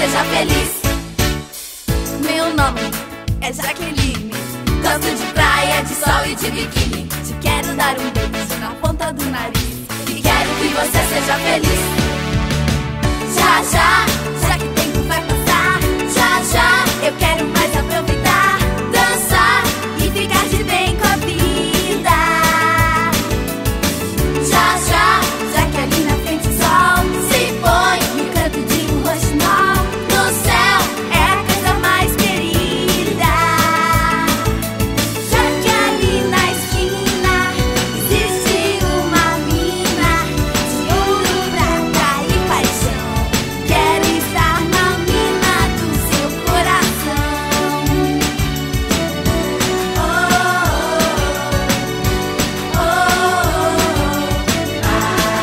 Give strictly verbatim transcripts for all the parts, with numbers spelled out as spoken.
seja feliz. Meu nome é Jaqueline, gosto de praia, de sol e de biquíni. Te quero dar um beijo na ponta do nariz e quero que você seja feliz. Já, já, já que o tempo vai passar, já, já, eu quero mais aproveitar, dançar e ficar de bem com a vida. Já, já, já que ali na frente o sol se põe no canto de um roxinol, no céu é a coisa mais querida. Já que ali na esquina existe uma mina de ouro, prata e paixão, quero estar na mina do seu coração. Oh, oh, oh, oh,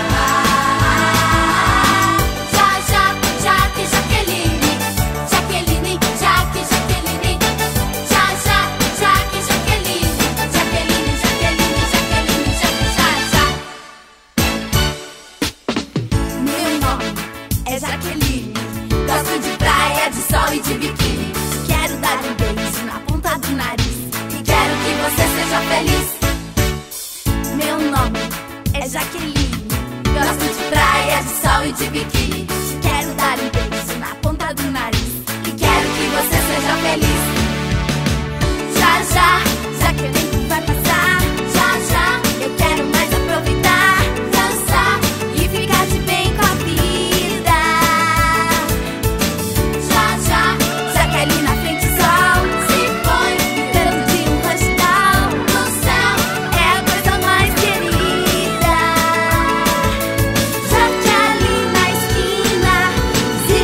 ah, já, já, já que Jaqueline, Jaqueline, já que Jaqueline, já, já, já que Jaqueline, Jaqueline, Jaqueline, Jaqueline, já que já, já. Meu nome é Jaqueline, gosto de praia, de sol e de biquíni. Quero dar um beijo na ponta do nariz e quero que você seja feliz. Meu nome é Jaqueline, gosto de praia, de sol e de biquíni. Quero dar um beijo na ponta do nariz e quero que você seja feliz. Já, já, já que o tempo vai passar, já, já, eu quero mais aproveitar, dançar e ficar de bem com a vida. Já, já, já que ali na frente o sol se põe no canto de um roxinol, no céu é a coisa mais querida. Já que ali na esquina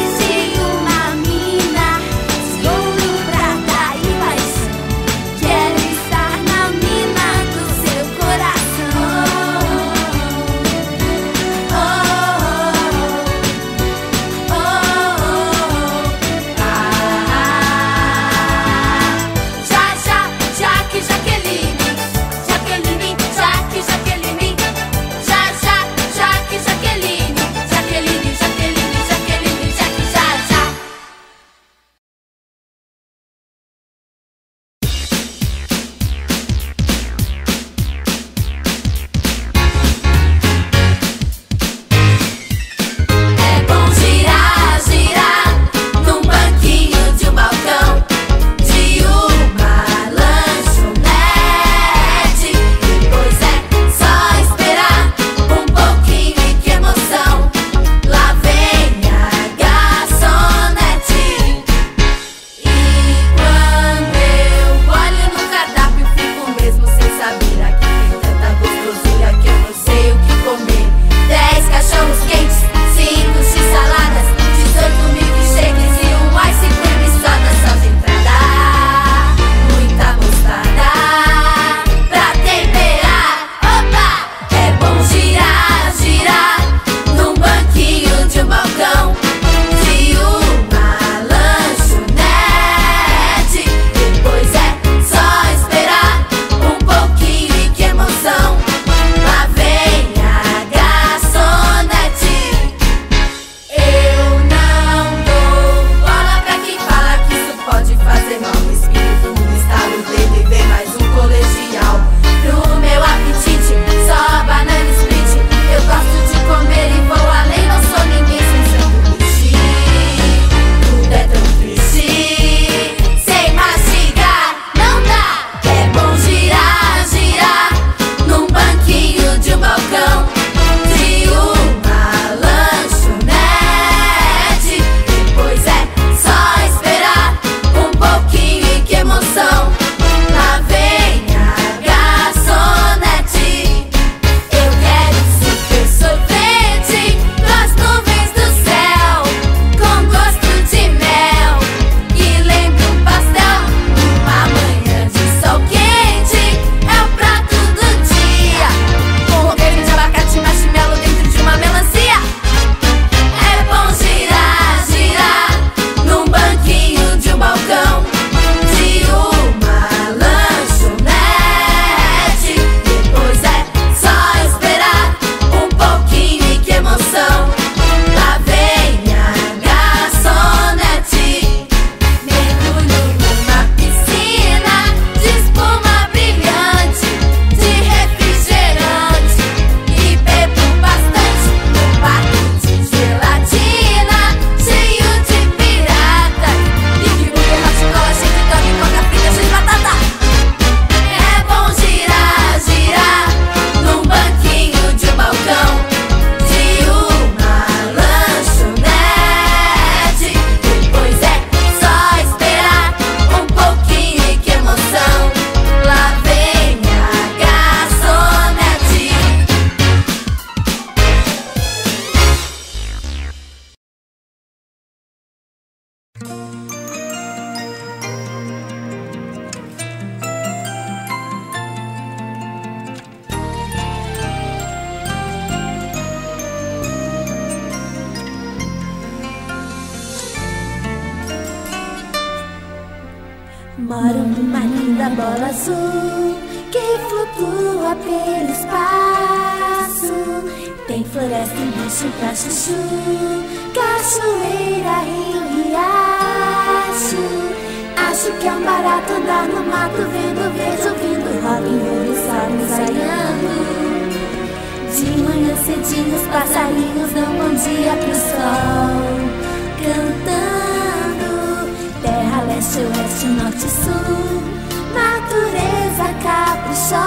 Moro numa linda bola azul que flutua pelo espaço. Tem floresta e bicho pra chuchu, cachoeira, rio, riacho. Acho que é um barato andar no mato, vendo verde, ouvindo rock and roll e sol ensaiando. De manhã cedinho os passarinhos dão bom dia pro sol, cantando. Terra, leste, oeste, norte e sul, natureza caprichosa.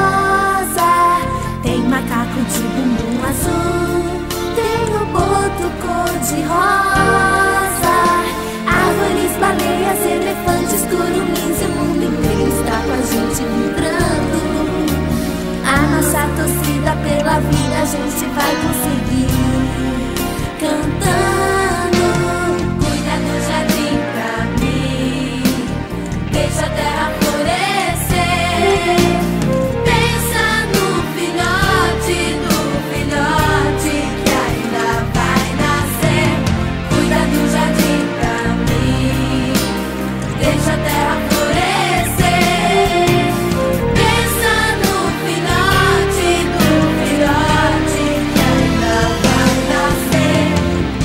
Tem macaco de bumbum azul, tem o boto cor-de-rosa. Árvores, baleias, elefantes, curumins, e o mundo inteiro está com a gente vibrando. A nossa torcida pela vida a gente vai conseguir, cantando. Cuida do jardim pra mim, deixa a terra florescer. Pensa no filhote, no filhote que ainda vai nascer. Cuida do jardim pra mim, deixa a terra florescer. Pensa no filhote, no filhote que ainda vai nascer.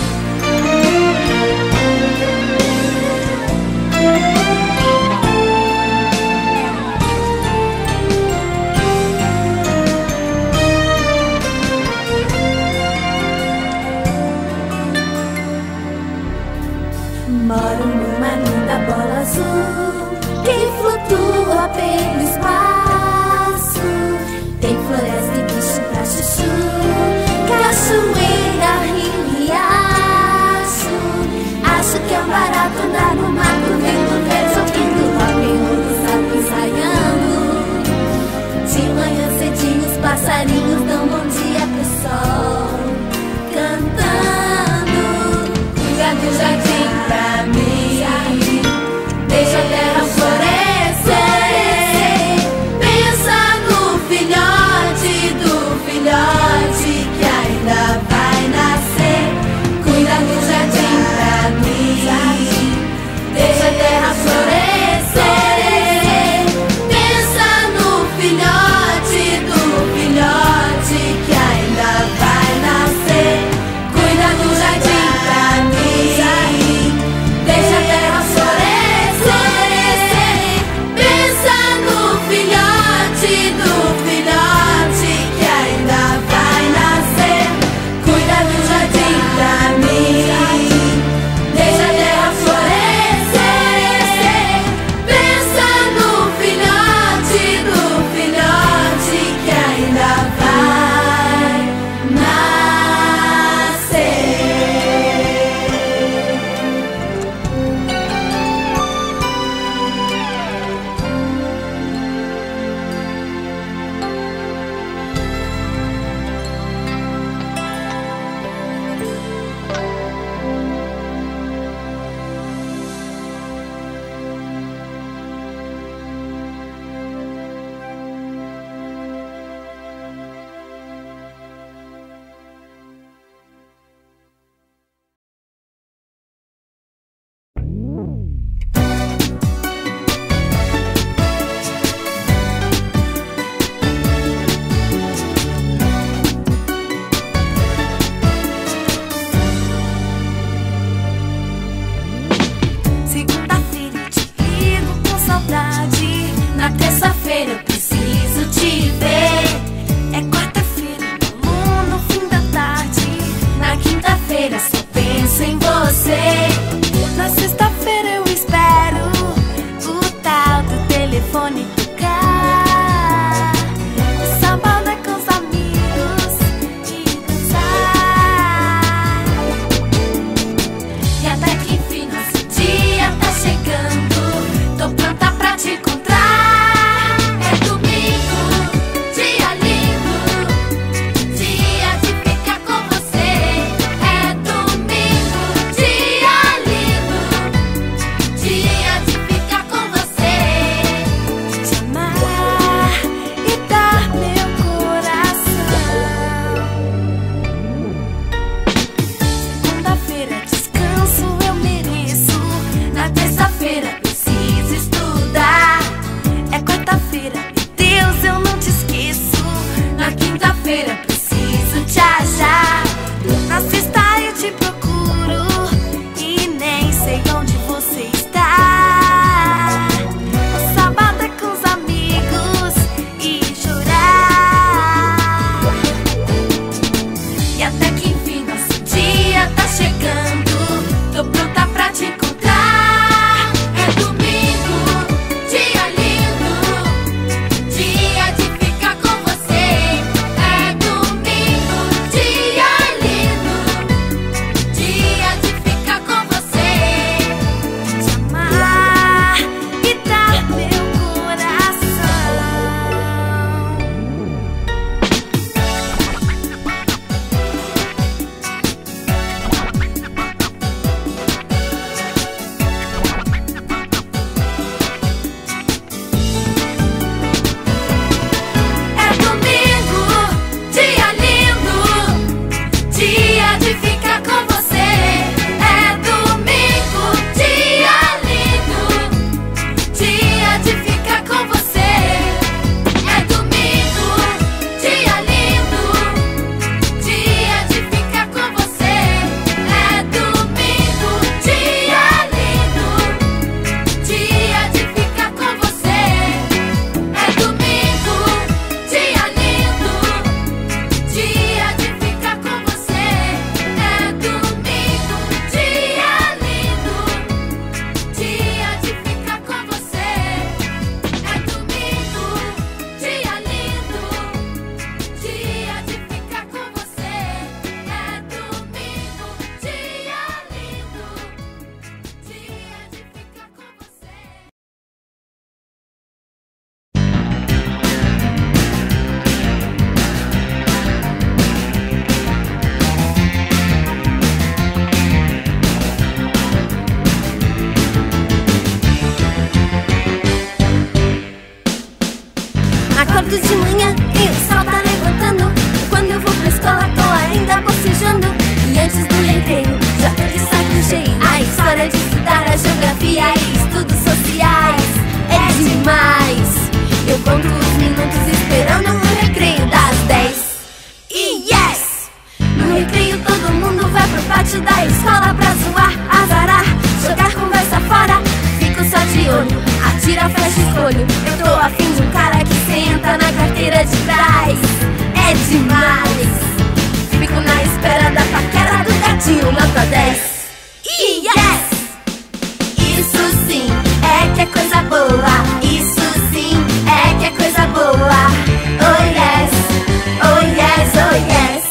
Moro numa linda bola azul que flutua pelo espaço. Tem floresta e bicho pra chuchu, cachoeira, rio, riacho. Acho que é um barato andar no mato, vendo verde, ouvindo rock and roll, sabe, ensaiando. De manhã cedinho os passarinhos dão bom dia pro sol, cantando. Cuida do jardim pra mim, deixa a terra florescer. te procuro e nem sei onde você está. O sábado é com os amigos e chorar. E até que enfim nosso dia tá chegando, tô pronta pra te encontrar. É domingo, dia lindo, dia de ficar com você. É domingo, dia lindo, dia de ficar com você. Te amar e dar meu coração. É domingo, dia lindo, dia de ficar com você. É domingo, dia lindo, dia de ficar com você. É domingo, dia lindo, dia de ficar com você. É domingo, dia lindo, dia de ficar com você. É domingo, dia lindo, dia de ficar com você. É domingo, dia lindo, dia de ficar com você. É domingo, dia lindo, dia de ficar com você. É domingo, dia lindo, dia de ficar com você. Acordo de manhã e o sol tá levantando. Quando eu vou pra escola tô ainda bocejando. E antes do recreio já tô de saco cheio. A história de estudar a geografia e estudos sociais é demais. Eu conto os minutos esperando o recreio das dez. E yes! No recreio todo mundo vai pro pátio da escola pra zoar, azarar, jogar conversa fora. Fico só de olho, atira, fecha, escolho. Eu tô afim de um cara que senta na carteira de trás. É demais. Fico na espera da paquera do gatinho nota dez. E yes! Isso sim é que é coisa boa. Isso sim é que é coisa boa. Oh yes, oh yes, oh yes.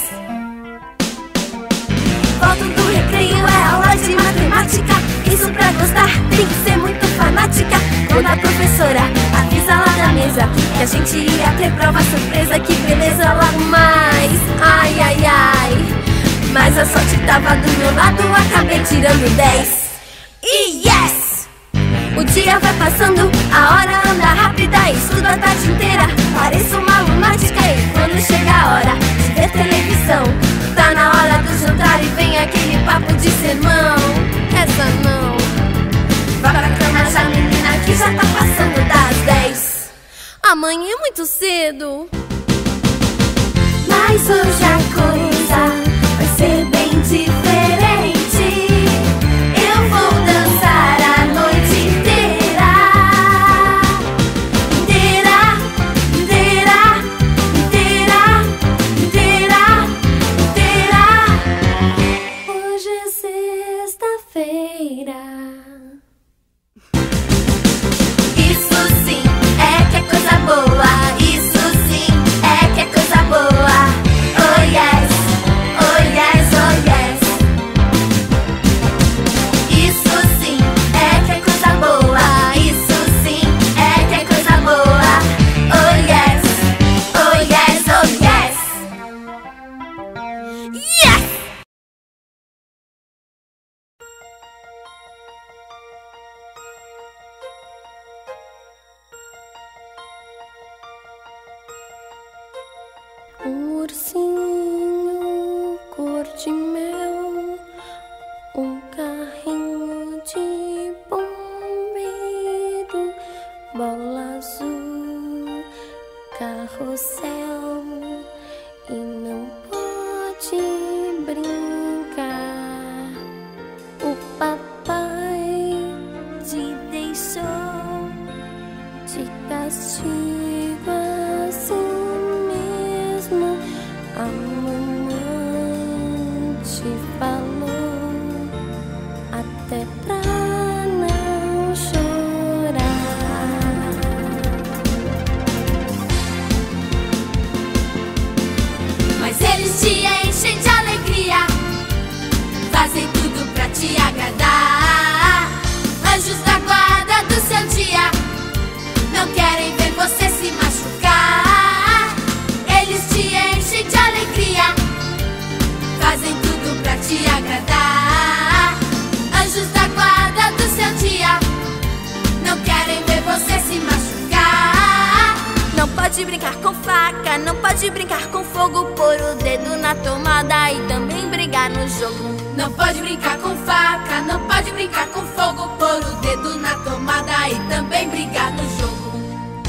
Volto do recreio, é aula de matemática. Isso pra gostar tem que ser muito fanática. Quando a professora avisa lá da mesa que a gente ia ter prova surpresa, que beleza, logo mais. Ai, ai, ai. Mas a sorte tava do meu lado, acabei tirando dez. E yes! O dia vai passando, a hora anda rápida, estudo a tarde inteira. Pareço uma lunática e quando chega a hora de ver televisão, tá na hora do jantar e vem aquele papo de sermão. Essa não. Vai pra cama já, menina, que já tá passando das dez. Amanhã é muito cedo. Mas hoje a coisa vai ser bem diferente. Eu vou dançar a noite inteira. Inteira, inteira, inteira, inteira, inteira. Hoje é sexta-feira. Isso sim é que é coisa boa. Isso sim é que é coisa boa. Oh yes. te falou, até pra não chorar. Mas eles te enchem de alegria, fazem tudo pra te agradar. Anjos da guarda do seu dia, não querem ver você se machucar. Eles te enchem de alegria, fazem tudo pra te agradar. Anjos da guarda do seu dia, não querem ver você se machucar. Não pode brincar com faca, não pode brincar com fogo, pôr o dedo na tomada e também brigar no jogo. Não pode brincar com faca, não pode brincar com fogo, pôr o dedo na tomada e também brigar no jogo.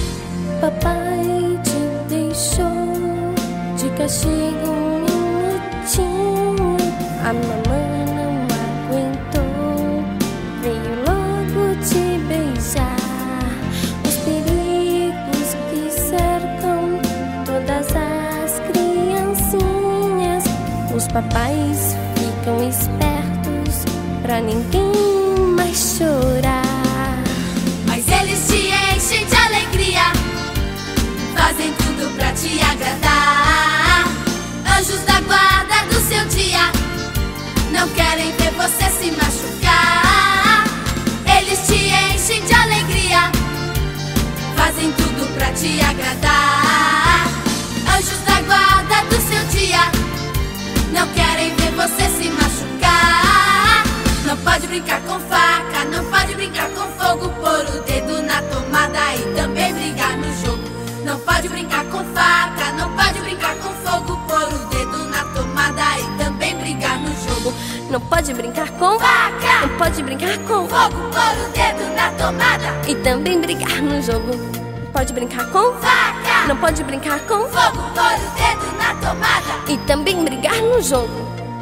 Papai te deixou de castigo um minutinho, a mamãe não aguentou, veio logo te beijar. Os perigos que cercam todas as criancinhas, os papais ficam espertos pra ninguém mais chorar. Mas eles te enchem de alegria, fazem tudo pra te agradar. Anjos da guarda do seu dia, não querem ver você se machucar. Eles te enchem de alegria, fazem tudo pra te agradar. Anjos da guarda do seu dia, não querem ver você se machucar. Não pode brincar com faca, não pode brincar com fogo, pôr o dedo na tomada e também brigar no jogo. Não pode brincar com faca, não pode brincar com fogo, pôr o dedo na tomada e também brigar no jogo. Não pode brincar com faca, não pode brincar com fogo, pôr o dedo na tomada e também brigar no jogo. Pode brincar com faca, não pode brincar com fogo, pôr o dedo na tomada e também brigar no jogo.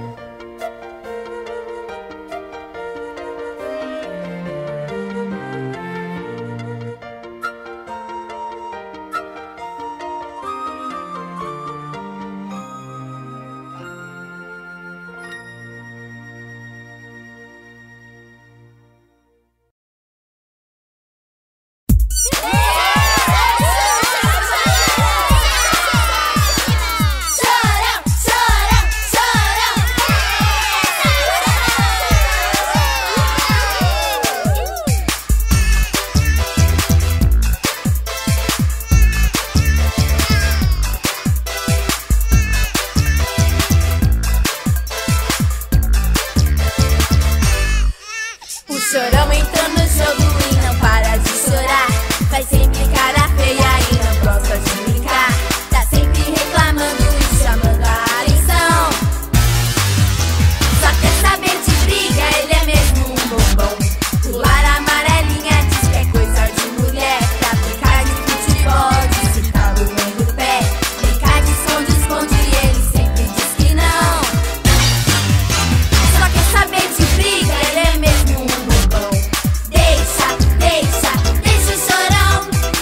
Chorão entrou no jogo e não para de chorar. Faz sempre cara feia e não gosta de brincar. Tá sempre reclamando e chamando a atenção. Só quer saber de briga, ele é mesmo um bombom. Pular a amarelinha diz que é coisa de mulher. Pra brincar de futebol diz que tá doendo o pé. Brincar de esconde-esconde ele sempre diz que não. Só quer saber de briga, ele é mesmo um bombom. Deixa, deixa, deixa o chorão.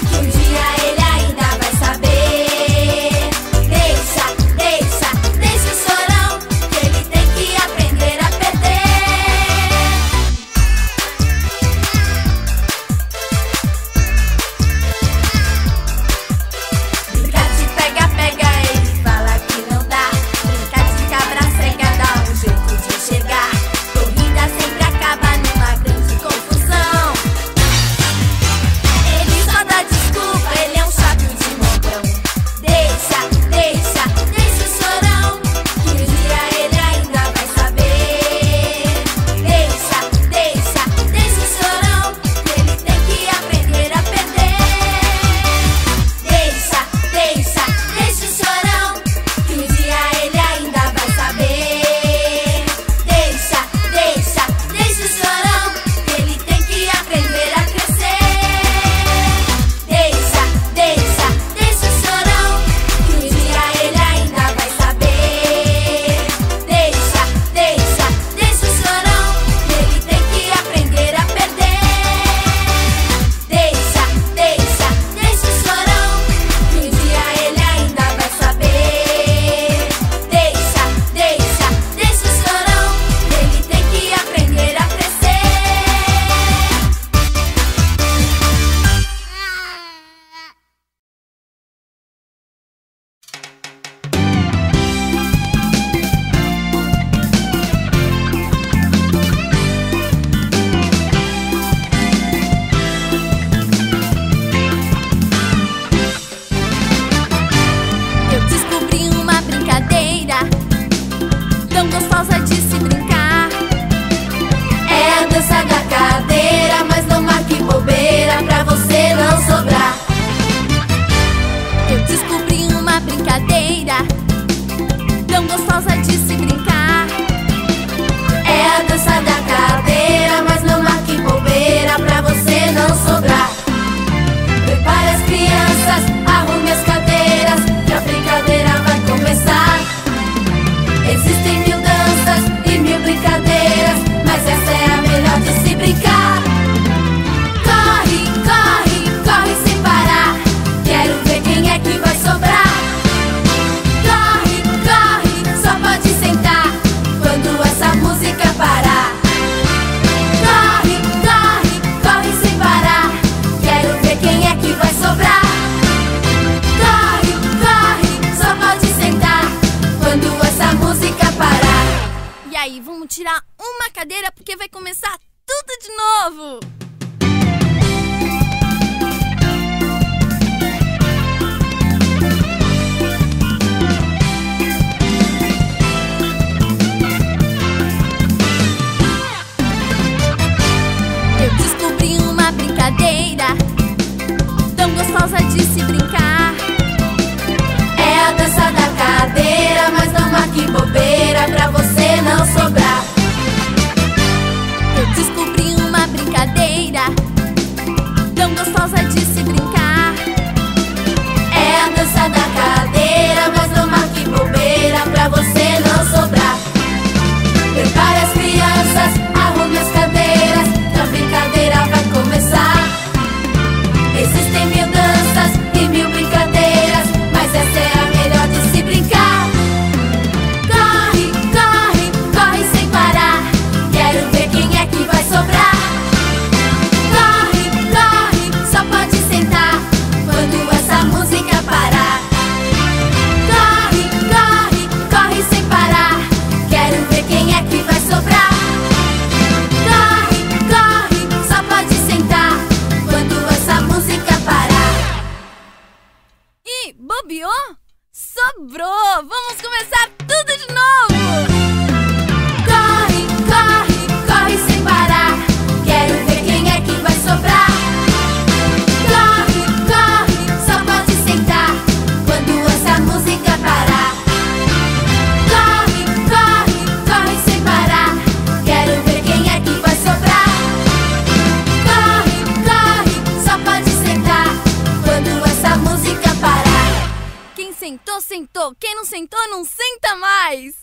tirar uma cadeira porque vai começar tudo de novo. Eu descobri uma brincadeira tão gostosa de se brincar. É a dança da cadeira, mas não marque bobeira pra você não sobrar. Eu descobri uma brincadeira tão gostosa de se brincar. É a dança da cadeira, mas não marque bobeira pra você não sobrar. Prepare as crianças, arrume as cadeiras, a brincadeira vai começar. Existem mil danças e mil brincadeiras, mas essa é a melhor de se brincar. Corre, corre, corre sem parar, quero ver quem é que vai sobrar. Corre, corre, só pode sentar quando essa música parar. Corre, corre, corre sem parar, quero ver quem é que vai sobrar. Corre, corre, só pode sentar quando essa música parar. Ih, bobeou? Sobrou! Vamos começar tudo de novo! Corre, corre, corre sem parar, quero ver quem é que vai sobrar. Corre, corre, só pode sentar quando essa música parar. Corre, corre, corre sem parar, quero ver quem é que vai sobrar. Corre, corre, só pode sentar quando essa música parar. Quem sentou, sentou. Quem não sentou, não senta mais.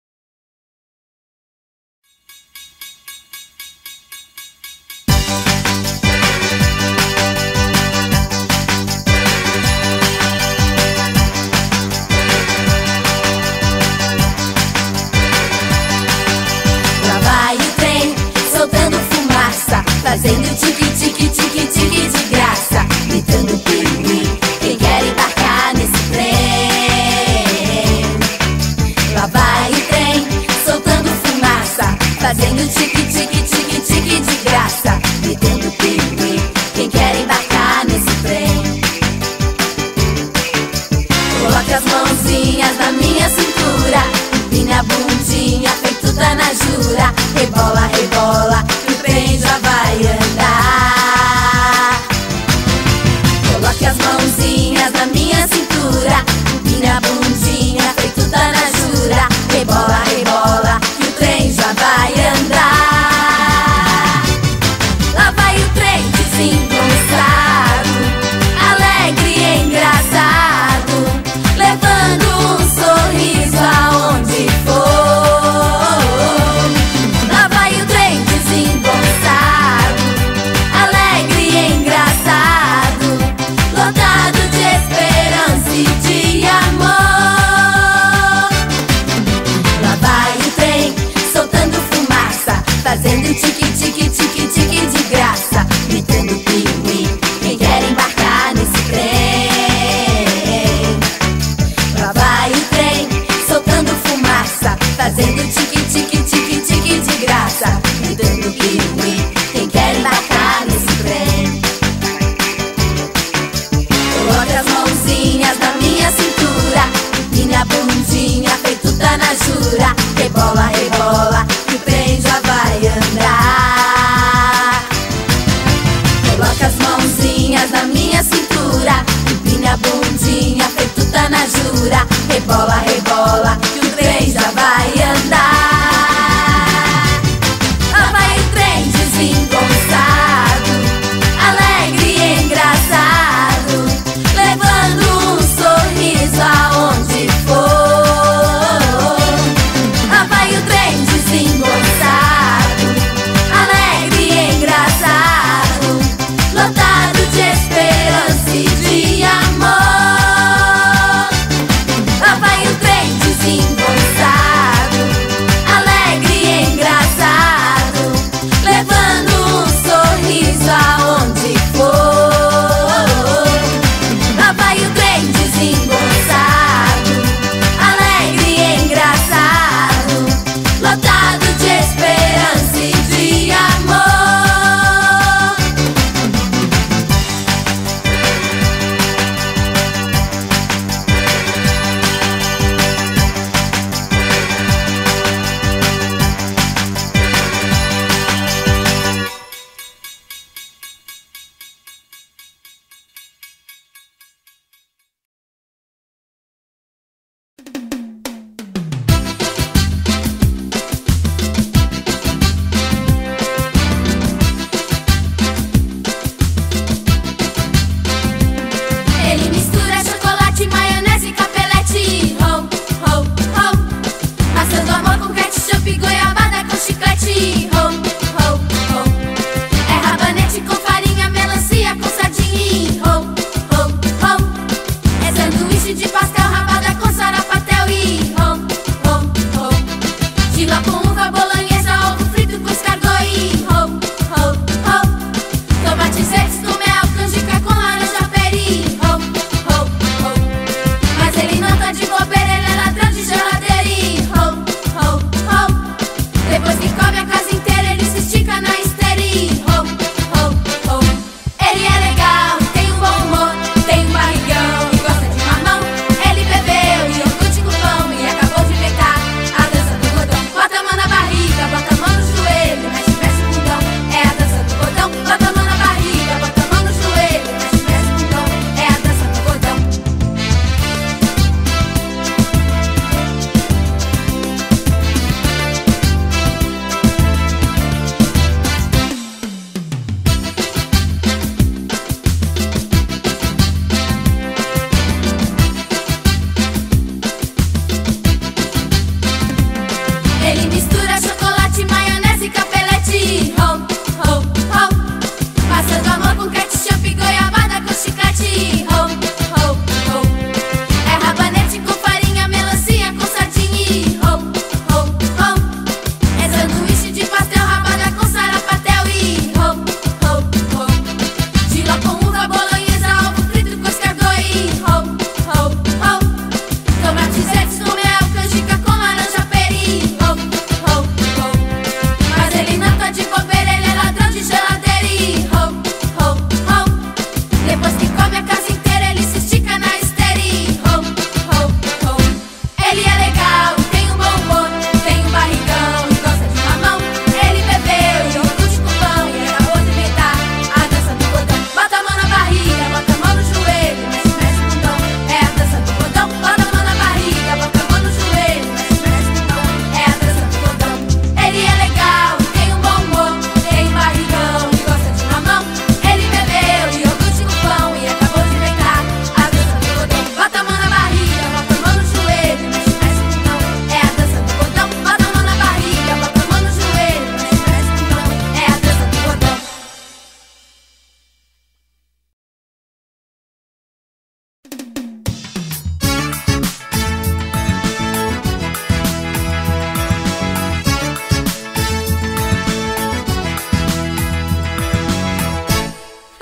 Lá vai o trem, soltando fumaça, fazendo tique-tique, tique-tique de graça, gritando piuí, quem quer embarcar nesse trem? Lá vai o trem, soltando fumaça, fazendo tique-tique, tique-tique de graça, gritando piuí, quem quer embarcar nesse trem? Coloque as mãozinhas na minha cintura, empine a bundinha, feito da Najura. Rebola, rebola, que o trem já vai andar. Coloque as mãozinhas na minha cintura, empine a bundinha, feito da Najura. Rebola, rebola, que o trem já vai andar. Lá vai o trem desengonçado, alegre e engraçado, levando um sorriso aonde for. Lá vai o trem desengonçado, alegre e engraçado, lotado de esperança e de amor. Lá vai o trem, soltando fumaça,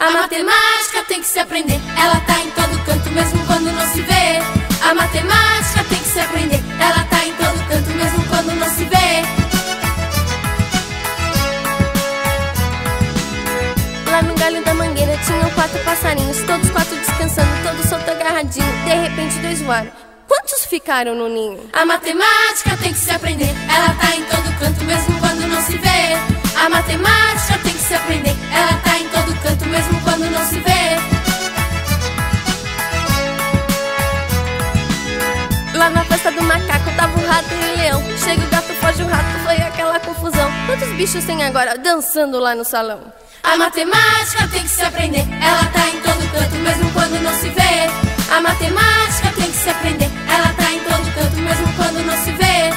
A matemática tem que se aprender, ela tá em todo canto mesmo quando não se vê. A matemática tem que se aprender, ela tá em todo canto mesmo quando não se vê. Lá no galho da mangueira tinham quatro passarinhos, todos quatro descansando, todos solto agarradinho. De repente dois voaram. Quantos ficaram no ninho? A matemática tem que se aprender, ela tá em todo canto mesmo quando não se vê. A matemática tem que se aprender, ela tá em todo canto mesmo quando não se vê. Lá na festa do macaco tava o rato e o leão. Chega o gato, foge o rato, foi aquela confusão. Quantos bichos tem agora dançando lá no salão? A matemática tem que se aprender, ela tá em todo canto mesmo quando não se vê. A matemática tem que se aprender, ela tá em todo canto mesmo quando não se vê.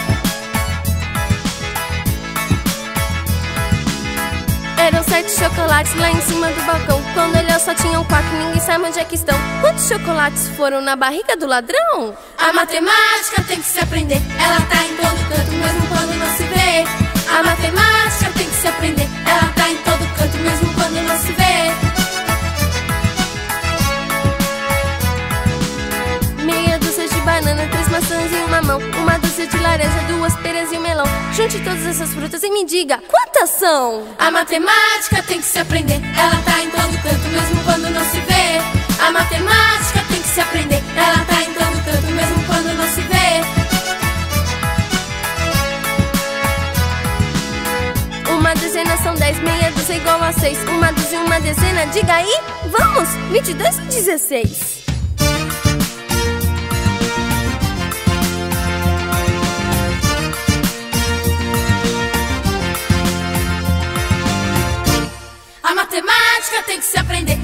Eram sete chocolates lá em cima do balcão. Quando olhou só tinham quatro, ninguém sabe onde é que estão. Quantos chocolates foram na barriga do ladrão? A matemática tem que se aprender, ela tá em todo canto mesmo quando não se vê. A matemática tem que se aprender, ela tá em todo canto mesmo quando não se vê. Meia dúzia de banana, três maçãs em uma mão, uma dúzia de laranja, duas peras e um melão. Junte todas essas frutas e me diga, quantas são? A matemática tem que se aprender, ela tá em todo canto mesmo quando não se vê. A matemática tem que se aprender, ela tá em todo canto mesmo quando não se vê. Uma dezena são dez, meia dúzia igual a seis. Uma dúzia, uma dezena, diga aí, vamos! Vinte e dois ou dezesseis? A matemática tem que se aprender,